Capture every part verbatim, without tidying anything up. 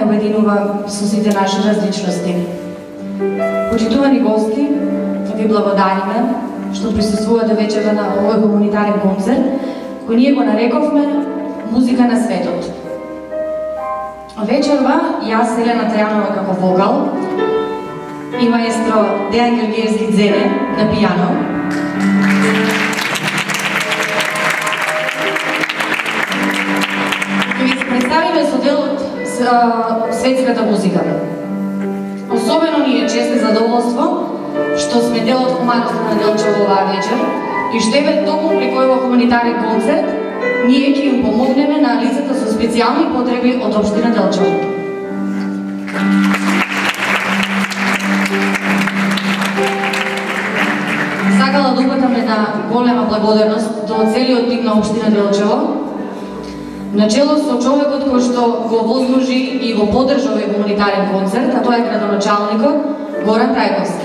обединува со сите наши различности. Почитувани гости, ви благодариме што присуствувате вечерва на овој хуманитарен концерт, кој ние го нарековме Музика на светот. Вечерва, јас, Елена Тајанова како вокал, и маестро Дејан Георгиевски Дзене на пијано. Ќе ви представиме со делот светската музика. Особено ни е чест и задоволство што сме дел од хуманоста на Делчево оваа вечер и што еве токму преку овој хуманитарен концерт ние ќе им помогнеме на лицата со специјални потреби од општина Делчево. Сакала да упатам една голема благодарност до целиот тим на општина Делчево, начело со човекот кој што го возложи и го поддржа овој хуманитарен концерт, а тоа е градоначалникот Горан Трајковски.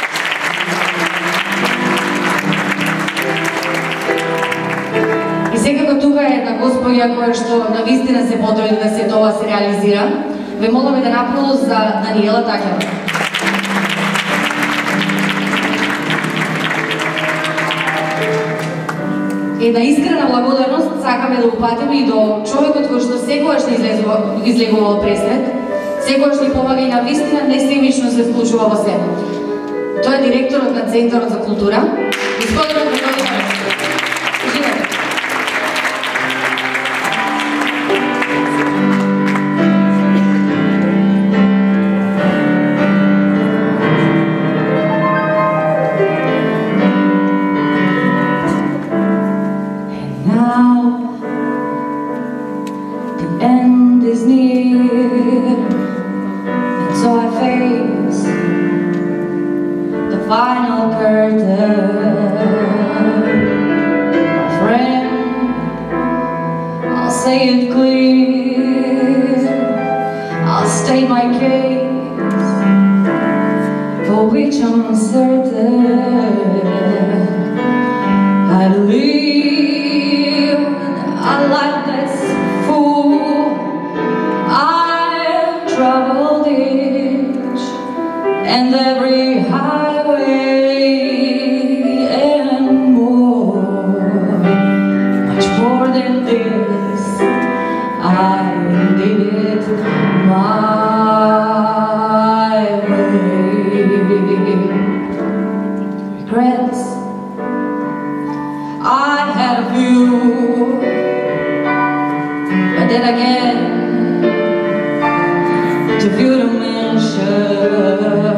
И секако тука е една господја која што навистина се потруди да се тоа се реализира. Ве моламе да наполу за Даниела Такева. Една искрена благодарност сакаме да упатиме и до човекот кој што секогаш не излегува од пресрет, секогаш ни помага и на вистина несемично се вклучува во себе. Тој е директорот на Центарот за култура, господинот Владимир Иванов. Уживате. Final curtain, my friend, I'll say it clear, I'll state my case, for which I'm certain. I live a life that's full, I've traveled each and every highway and more, much more than this. I did it my way. Regrets, I had a few, but then again, too few to mention.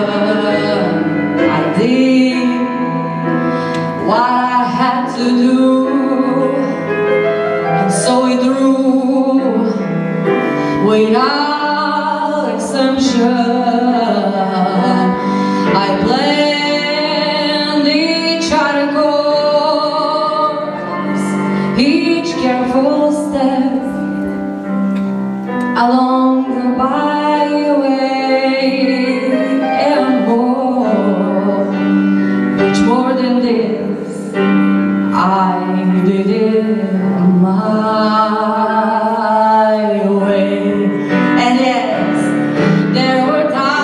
I did what I had to do and saw it through without exemption. I planned each course, each careful step along the byway and more, much more than this. I did it my way. And yes, there were times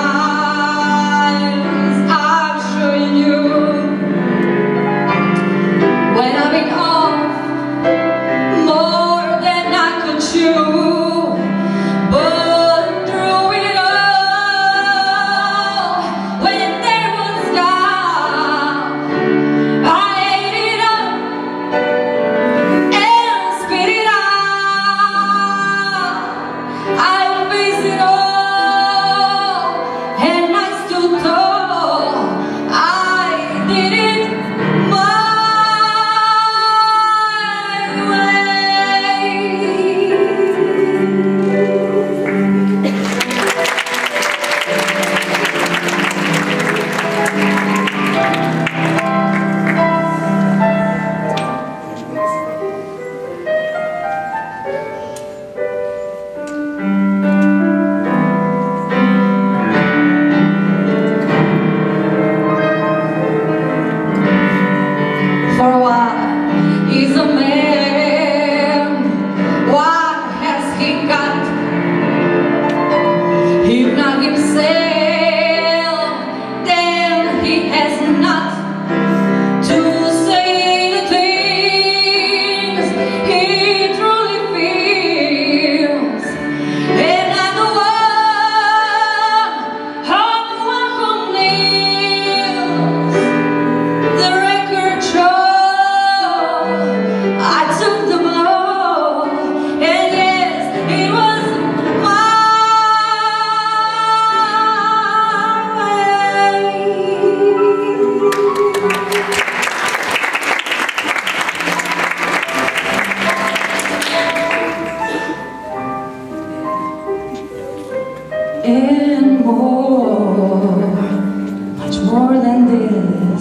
and more, much more than this.